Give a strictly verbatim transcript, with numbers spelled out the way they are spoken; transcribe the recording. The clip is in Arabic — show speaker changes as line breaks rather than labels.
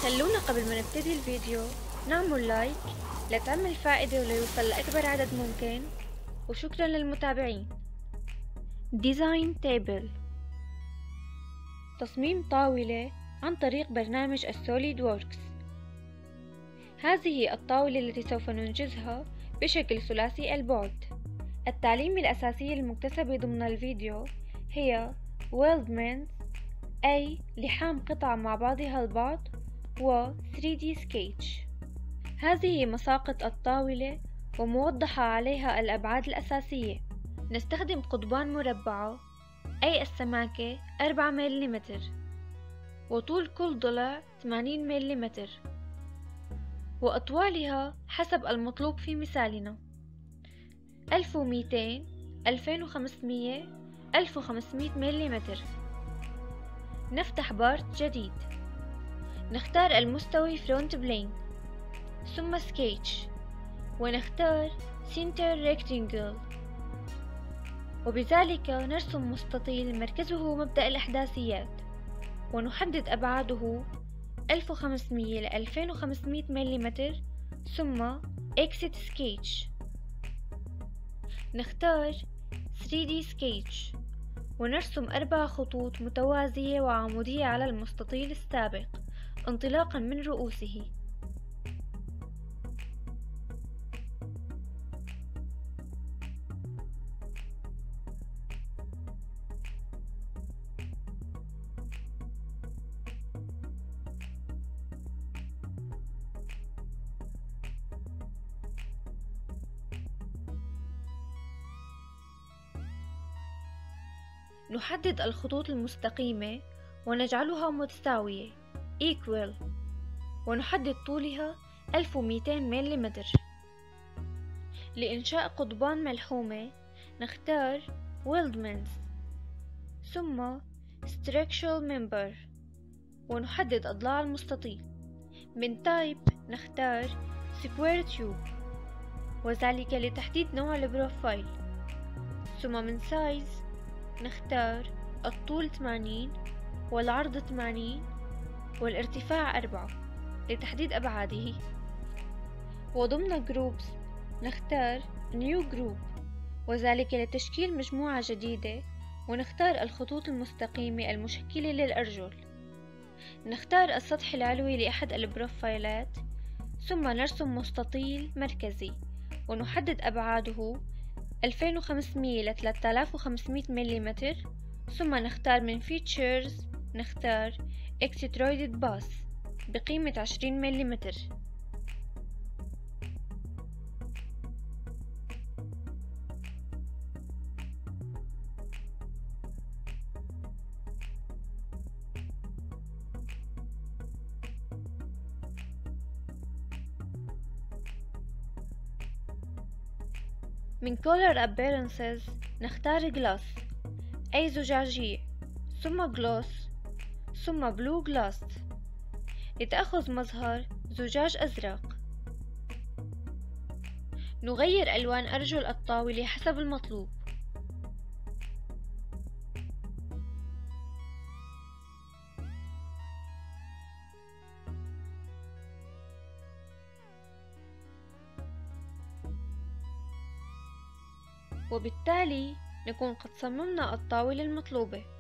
خلونا قبل ما نبتدي الفيديو نعمل لايك لتعمل فائدة وليوصل لأكبر عدد ممكن، وشكرا للمتابعين. ديزاين تيبل، تصميم طاولة عن طريق برنامج السوليد ووركس. هذه الطاولة التي سوف ننجزها بشكل ثلاثي البعد. التعليم الأساسية المكتسبة ضمن الفيديو هي weldments، أي لحام قطع مع بعضها البعض، و ثري دي sketch. هذه مساقط الطاولة وموضحة عليها الأبعاد الأساسية. نستخدم قضبان مربعة، أي السماكة أربعة ملم، وطول كل ضلع ثمانين ملم، وأطوالها حسب المطلوب في مثالنا ألف ومئتين، ألفين وخمسمية، ألف وخمسمية ملم. نفتح بارت جديد، نختار المستوي فرونت بلين، ثم سكيتش، ونختار سنتر ريكتانجل، وبذلك نرسم مستطيل مركزه مبدأ الإحداثيات، ونحدد أبعاده ألف وخمسمية ل ألفين وخمسمية ملم، ثم exit sketch. نختار ثري دي sketch ونرسم أربع خطوط متوازية وعمودية على المستطيل السابق انطلاقا من رؤوسه. نحدد الخطوط المستقيمة ونجعلها متساوية equal، ونحدد طولها ألف ومئتين ملم. لإنشاء قضبان ملحومة نختار weldments، ثم structural member، ونحدد أضلاع المستطيل. من type نختار square tube، وذلك لتحديد نوع البروفايل. ثم من size نختار الطول ثمانين والعرض ثمانين والارتفاع أربعة لتحديد أبعاده. وضمن groups نختار new group، وذلك لتشكيل مجموعة جديدة، ونختار الخطوط المستقيمة المشكلة للأرجل. نختار السطح العلوي لأحد البروفايلات، ثم نرسم مستطيل مركزي ونحدد أبعاده ألفين وخمسمية ل ثلاثة آلاف وخمسمية ملم، ثم نختار من features نختار extruded bus بقيمة عشرين ملم. من color appearances نختار glass، أي زجاجية، ثم gloss، ثم blue glass لتأخذ مظهر زجاج أزرق. نغير ألوان أرجل الطاولة حسب المطلوب. وبالتالي نكون قد صممنا الطاولة المطلوبة.